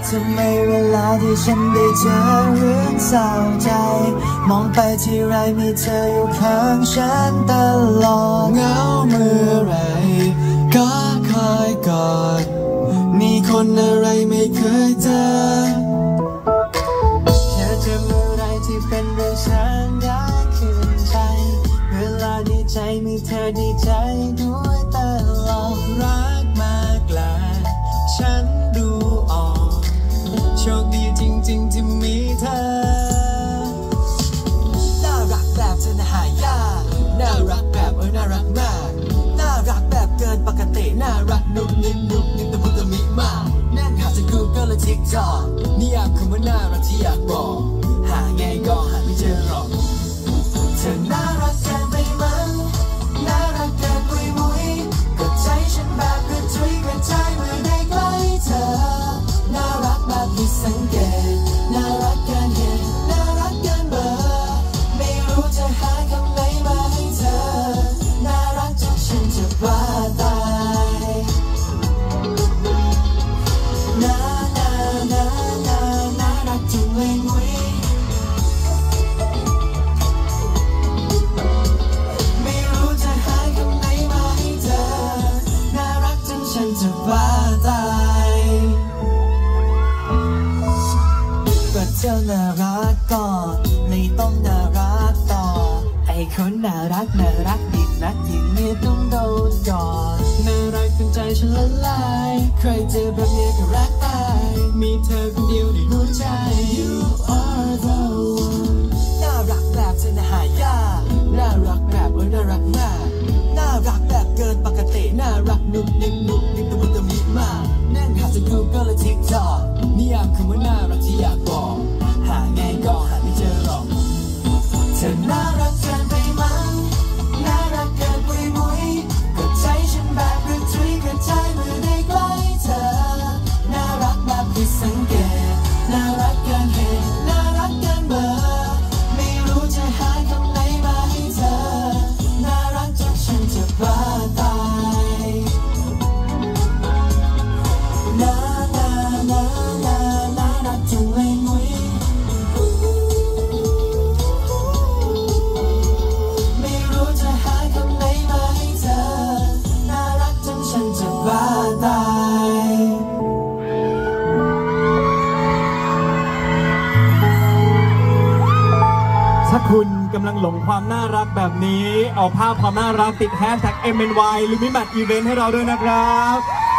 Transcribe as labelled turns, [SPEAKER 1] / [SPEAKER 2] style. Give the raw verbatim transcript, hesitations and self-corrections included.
[SPEAKER 1] ทำไมเวลาที่ฉันได้เจอเรื่องเศร้าใจมองไปที่ไรมีเธออยู่ข้างฉันตลอดเหงาเมื่อไรก็คอยกอดมีคนอะไรไม่เคยเจอเธอจะเมื่อไรที่เป็นเรื่องฉันอยากขึ้นใจเวลาดีใจมีเธอดีใจด้วยตลอดรักมากแลฉันดูออกโชคดีจริงๆที่มีเธอน่ารักแบบเธอน่าหายากน่ารักแบบเออน่ารักมากน่ารักแบบเกินปกติน่ารักนุกนิดนุกนิดตะมุตะมิมากแน่นหาจาก Google และ TikTok นิยามคำว่าน่ารักที่อยากบอกหาไงก็หาไม่เจอหรอกเธอน่ารักเกินไปมั้งน่ารักเกินปุยมุยก็ใจฉันแบบกระจุยกระจายเมื่อได้ใกล้เธอน่ารักแบบผิดสังเกตน่ารักเกินเหตุน่ารักเกินเบอร์ไม่รู้จะหาคำไหนมาให้เธอน่ารักจนฉันจะบ้าตายน่าน่าน่าน่าน่ารักจริงเลยมุ้ยไม่รู้จะหาคำไหนมาให้เธอน่ารักจนฉันจะบ้าตายก็เธอน่ารักก่อนไม่ต้องน่ารักต่อไอ้คนน่ารักน่ารักดีนักยิ่งไม่ต้องโดนก่อนน่ารักจนใจฉันละลายใครเจอแบบนี้ก็รักตายมีเธอคนเดียวในหัวใจ You are the one น่ารักแบบเธอน่าหายากน่ารักแบบเออน่ารักมากน่ารักแบบเกินปกติน่ารักนุกนิดนุกนิดตะมุตะมิมากแน่นหาจาก Google และ TikTok นิยามคำว่าน่ารักที่อยากบอกหาไงก็หาไม่เจอหรอกเธอน่ารักเกินไปมั้งน่ารักเกินปุยมุยก็ใจฉันแบบกระจุยกระจายเมื่อได้ใกล้เธอน่ารักแบบผิดสังเกตน่ารักเกินเหตุน่ารักเกินเบอร์ไม่รู้จะหาคำไหนมาให้เธอน่ารักจนฉันจะบ้าตายน่าน่าน่าน่าน่ารักจังเลยมุ้ยไม่รู้จะหาคำไหนมาให้เธอน่ารักจนฉันจะบ้าตาย
[SPEAKER 2] ถ้าคุณกำลังหลงความน่ารักแบบนี้เอาภาพความน่ารักติดแฮชแท็ก เอ็ม เอ็น วาย Lumimat Event ให้เราด้วยนะครับ